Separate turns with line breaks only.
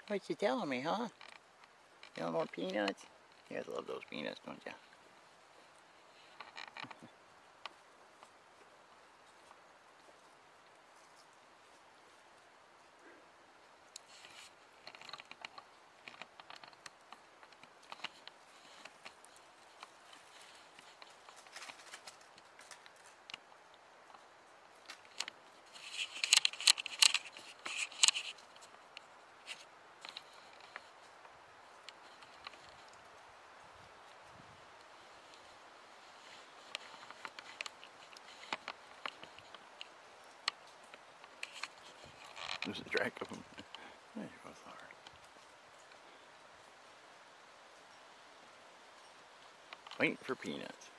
What you telling me, huh? You don't want peanuts? You guys love those peanuts, don't you? There's a drag of them. There you both are. Waiting for peanuts.